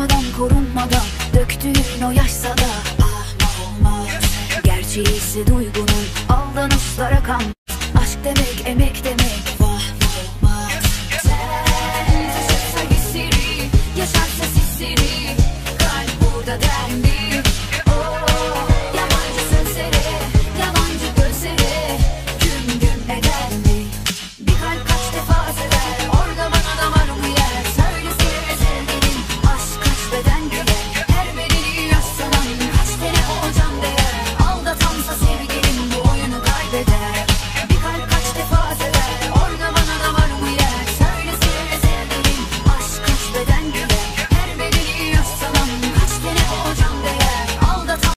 Korunmadan korunmadan döktüğün o yaşsa da olmaz. Gerçeği ise duygunun aldanışlara kan. Aşk demek emek demek, vah olmaz. Sen taşırsa hissiri, yaşarsa sisiri, kalp burada der.